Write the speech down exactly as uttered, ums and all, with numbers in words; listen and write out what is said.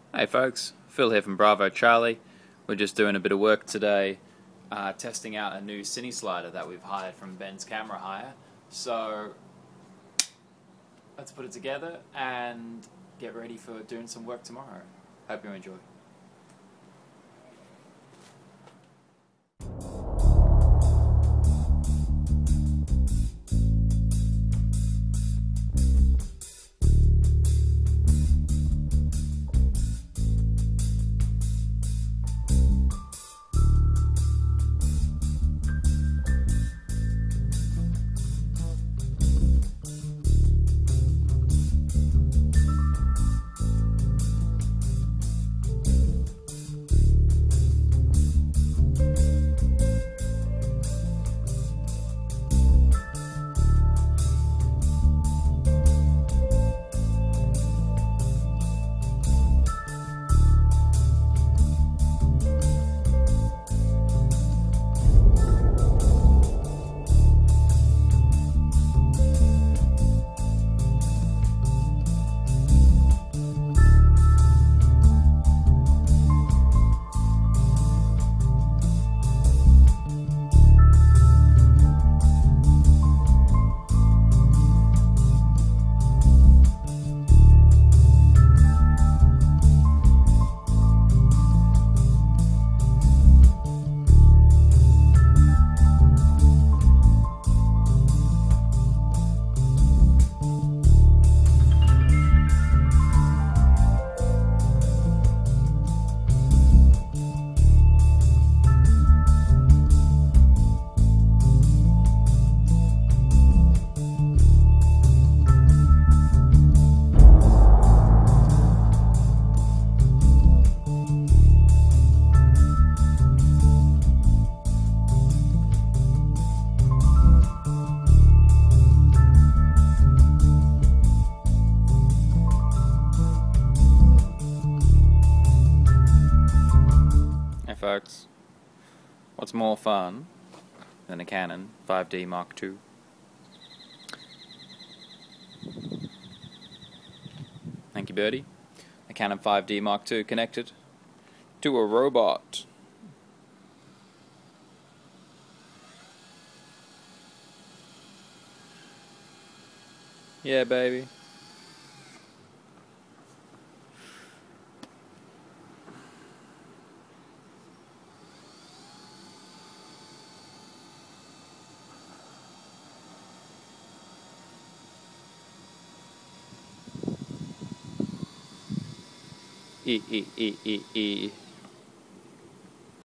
Hey folks, Phil here from Bravo Charlie. We're just doing a bit of work today, uh, testing out a new Cineslider that we've hired from Ben's Camera Hire. So let's put it together and get ready for doing some work tomorrow. Hope you enjoy. Hey folks, what's more fun than a Canon five D Mark two? Thank you, Birdie. A Canon five D Mark two connected to a robot. Yeah, baby. E, e, e, e, e.